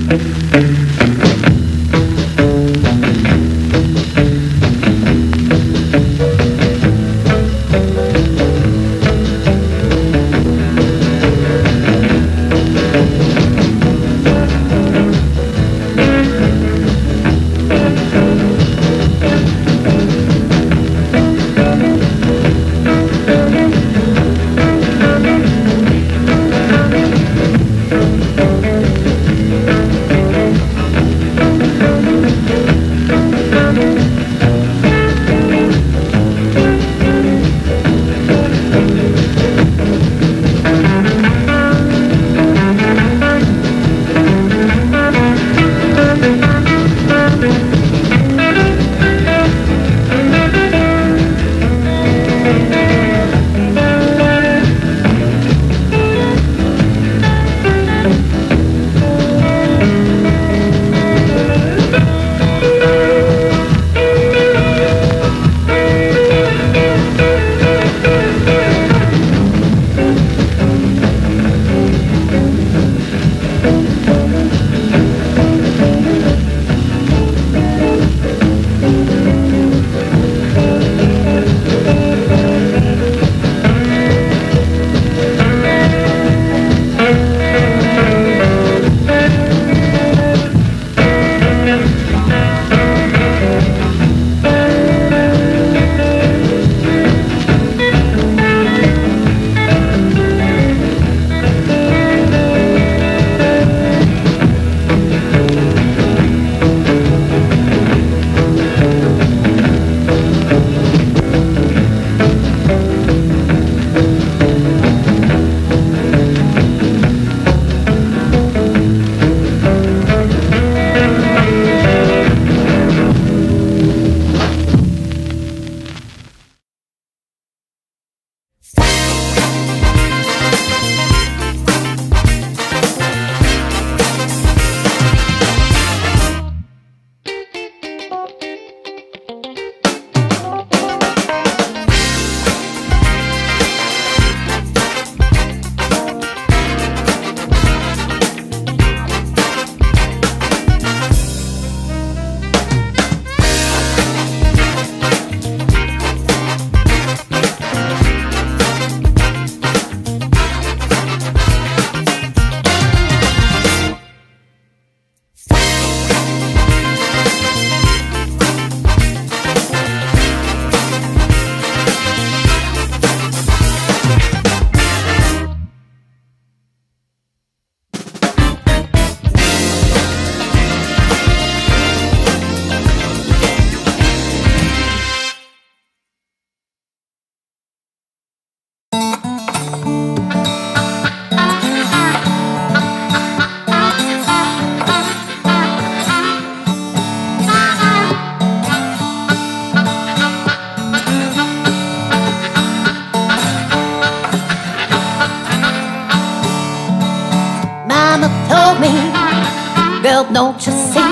Girl, don't you see?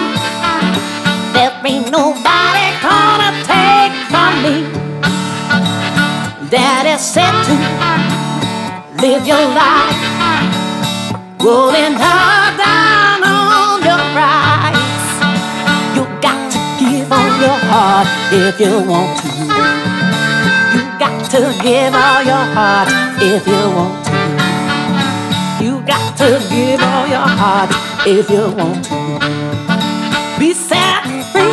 There ain't nobody gonna take from me. Daddy said to live your life, rolling her down on your rights. You got to give all your heart if you want to. You got to give all your heart if you want to. You got to give all your heart if you want to. Be set free.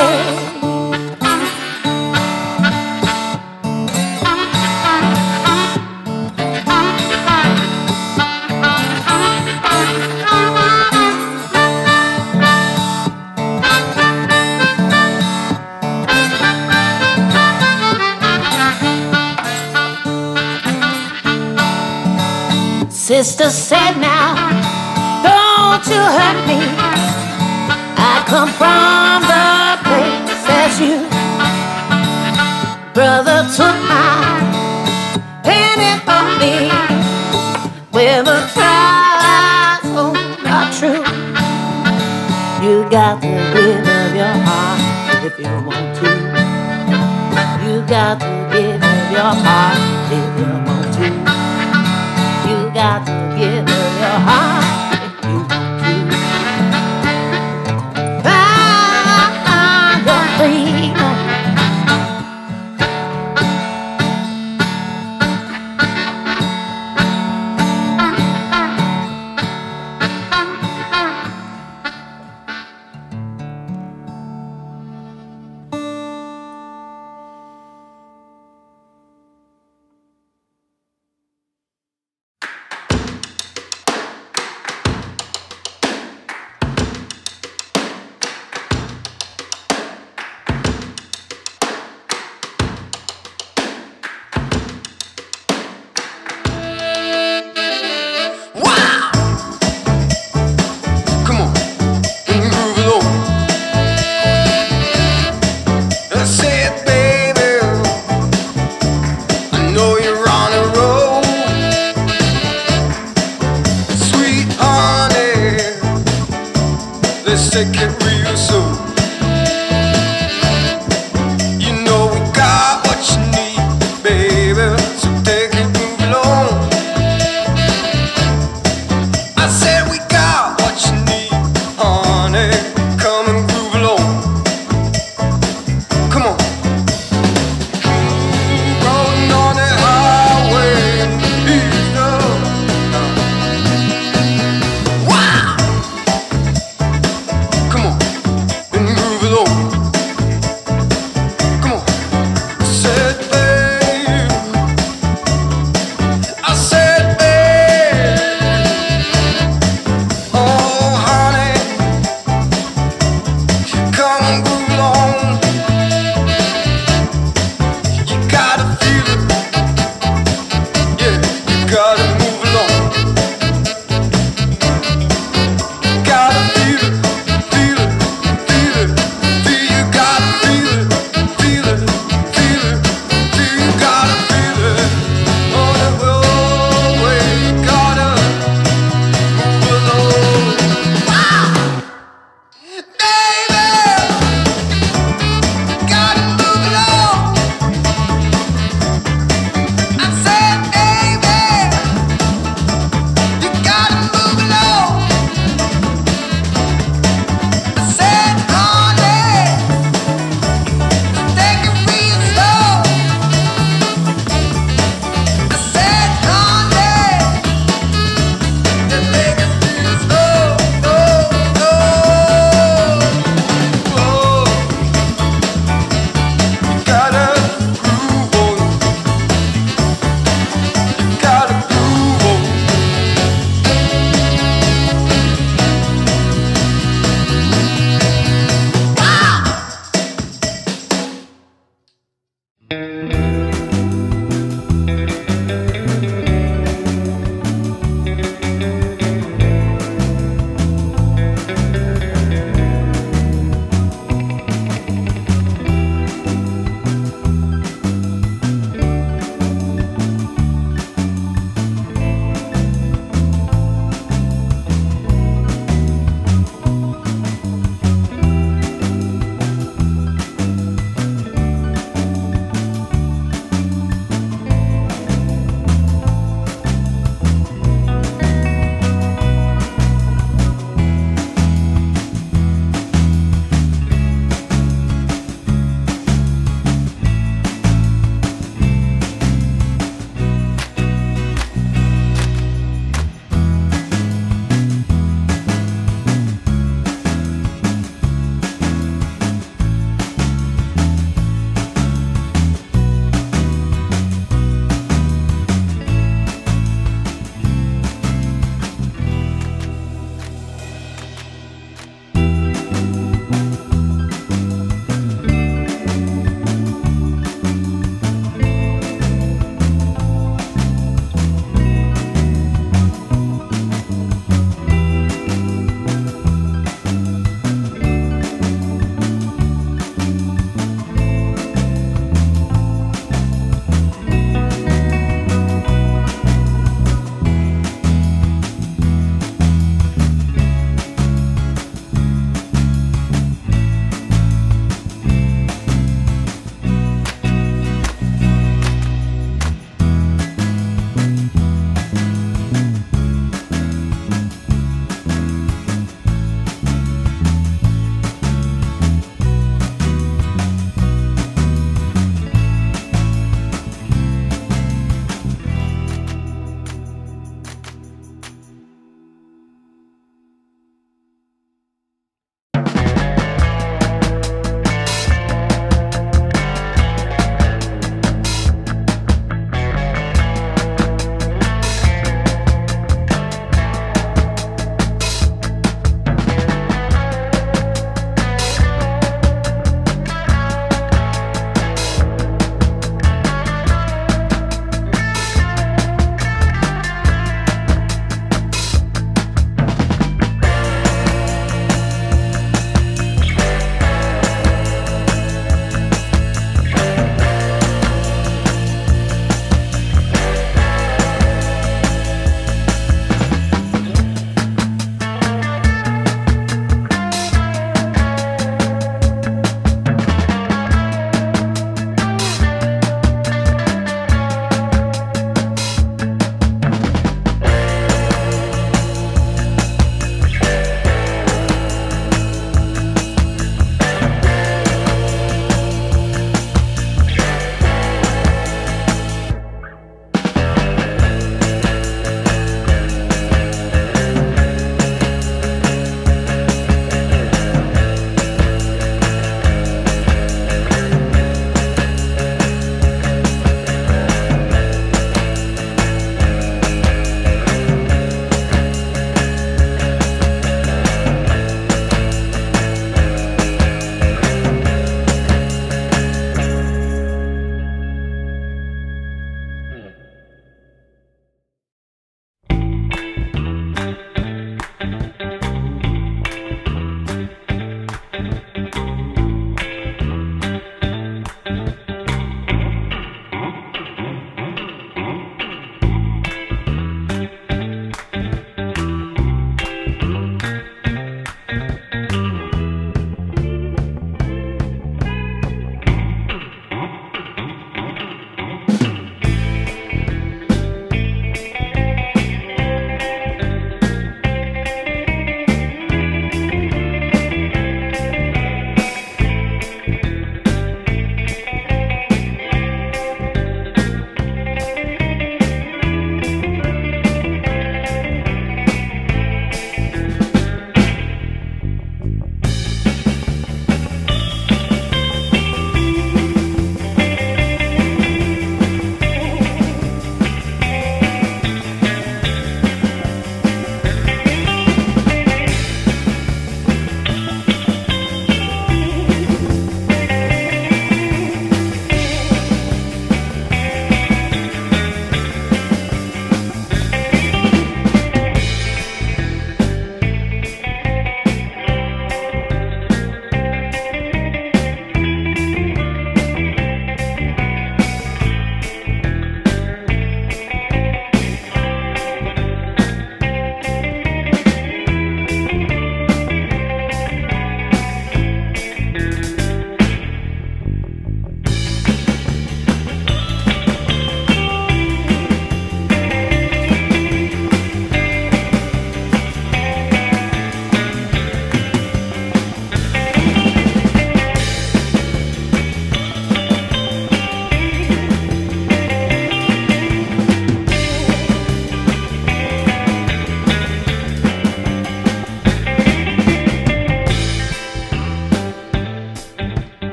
Sister said, now, don't you hurt me. I come from the place as you. Brother took my penny from me. Where the cries are true. You got to give of your heart if you want to. You got to give of your heart if you want to. You got to give of your heart if you want to. let's take it real soon. You know we got what you need, baby, so take it, move along. I said we got what you need, honey, come and groove along. Come on. Rolling on the highway and ease up. Wow! Come on, and groove along. Come on. I said, babe. I said, babe.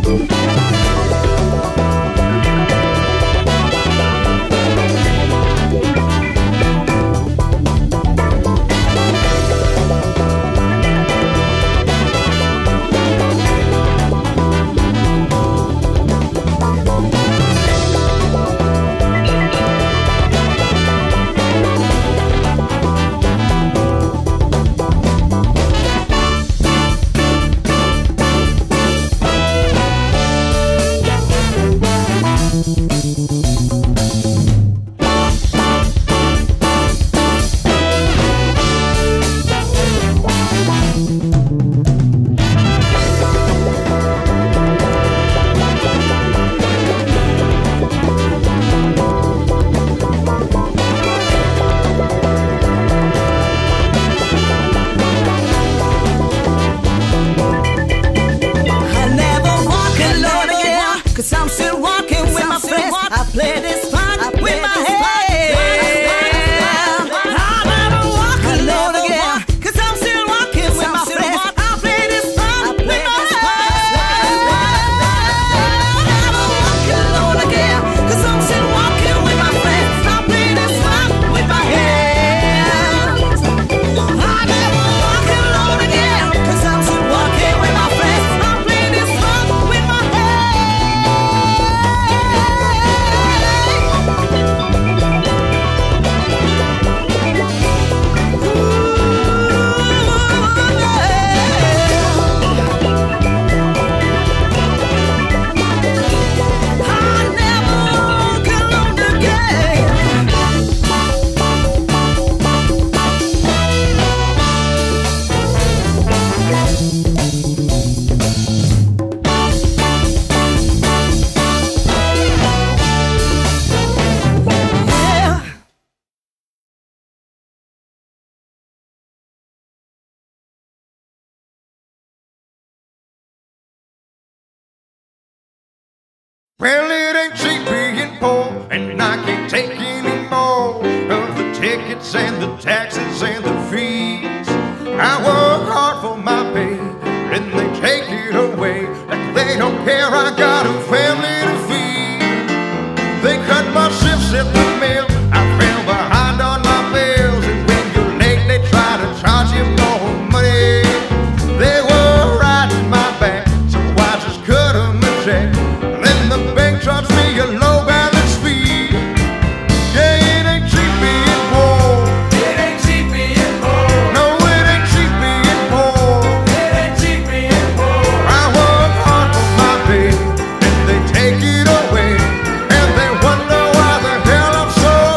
Well, it ain't cheap being poor, and I can't take any more of the tickets and the taxes and the fees. I work hard for my pay, and they take it away like they don't care. I got a family to feed. They cut my shifts at the mill. I fell behind on my bills, and when you're late, they try to charge you more money. They were riding my back, so I just cut them a check. The bank charged me a low balance fee. Yeah, it ain't cheap being poor. It ain't cheap being poor. No, it ain't cheap being poor. It ain't cheap being poor. I work hard for my pay, and they take it away, and they wonder why the hell I'm so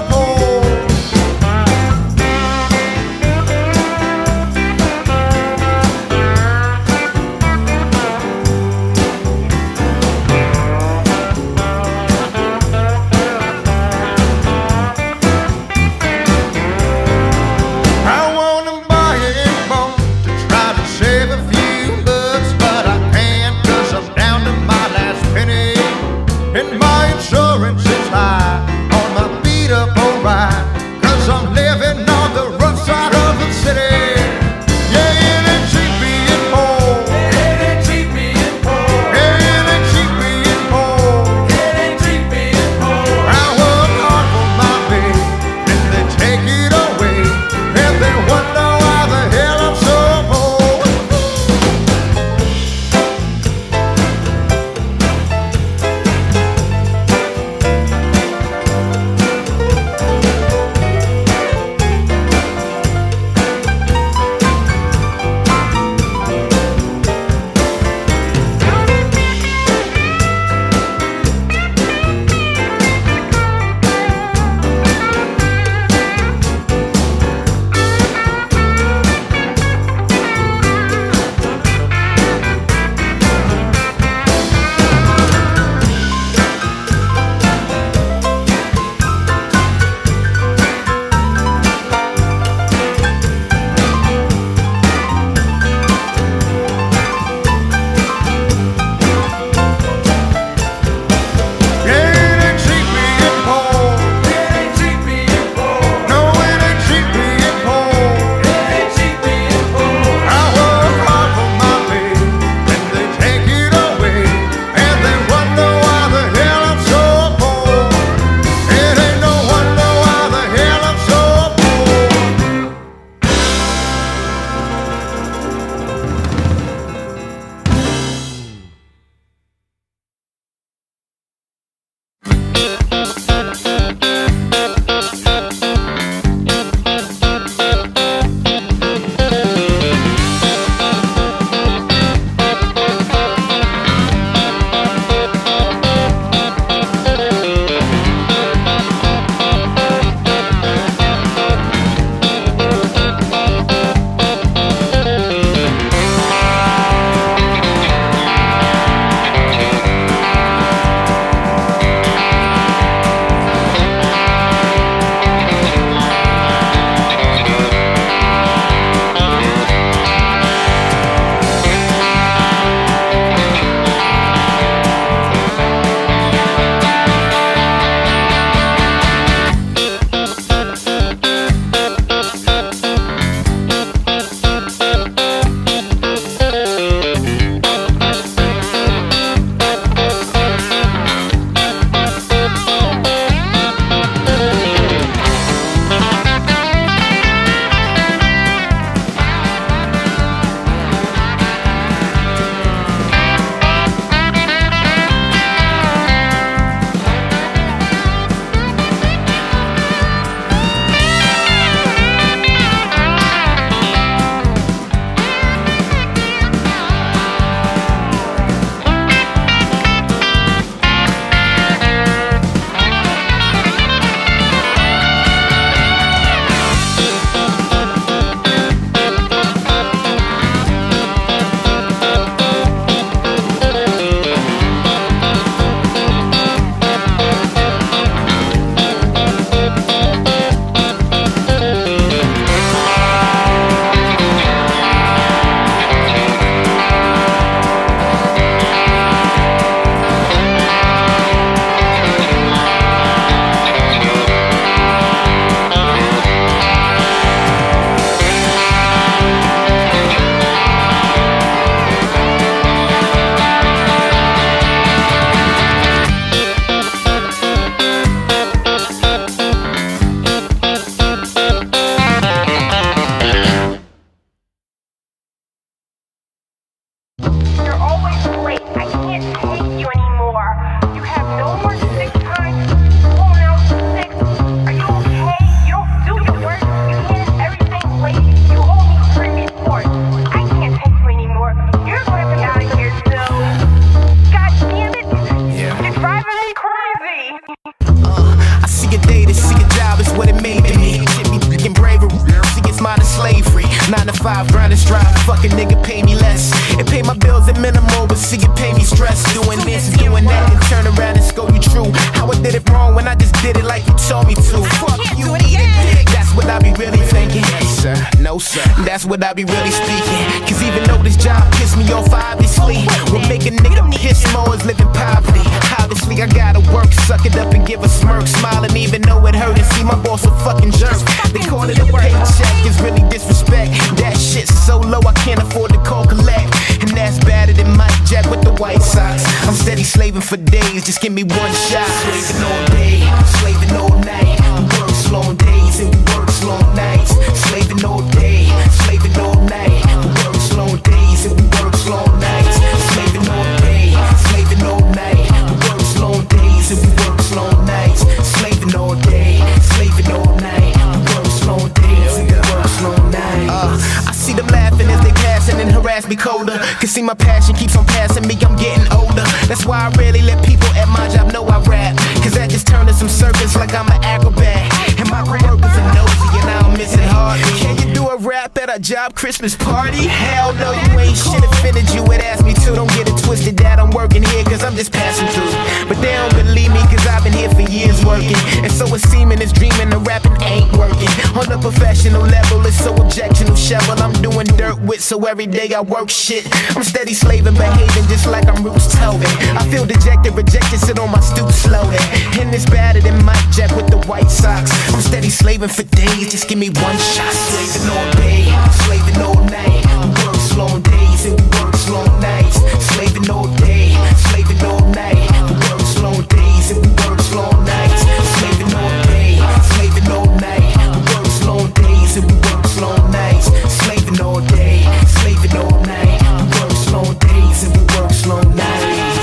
told me to. Fuck you, eat a dick. That's what I be really thinking. Yes, sir. No, sir. That's what I be really speaking. Cause even though this job pissed me off, obviously, what make a nigga piss more is living poverty. Obviously, I gotta work, suck it up and give a smirk, smiling even though it hurt. And see my boss a fucking jerk. They call it a paycheck, it's really disrespect. That shit's so low I can't afford to call collect. And that's better than Mike Jack with the White Sox. I'm steady slaving for days, just give me one shot. Slaving all day, slaving all night. We work long days and we work long nights. Slaving all day, slaving all night. We work long days and we work long nights. Slaving all day, slaving all night. We work long days and we work long nights. Slaving all day, slaving all night. We work long days and we work long nights. I see them laughing as they passing and harass me colder. Cause see my passion keeps on passing me, I'm getting older. That's why I rarely let people at my job know I rap. Cause that just turned to some circus like I'm an acrobat. And my coworkers are nosy and I don't miss it hardly. Can you do a rap at a job Christmas party? Hell no, you ain't shit offended you would ask me to. Don't get it twisted that I'm working here cause I'm just passing through. But they don't believe me cause I've been here for years working. And so it's seeming it's dreaming the rapping ain't working. On a professional level it's so objectionable shovel I'm doing dirt with, so every day I work shit. I'm steady slaving, behaving just like I'm Roots Tobin. I feel dejected, rejected, sit on my stoop slowly. And it's better than Mike Jack with the White Sox. I'm steady slaving for days, just give me one shot. Slaving all day, slaving all night. We work long days and we work long nights. Slaving all day, slaving all night. We work long days and we work long nights. Slaving all day, slaving all night. We work long days and we work long nights. Slaving all day, slaving all night. We work long days and we work long nights.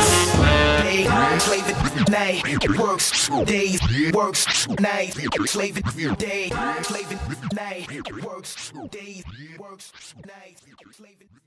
Slaving night, works days, works night. Slaving day, slaving night, works days, works night. Slaving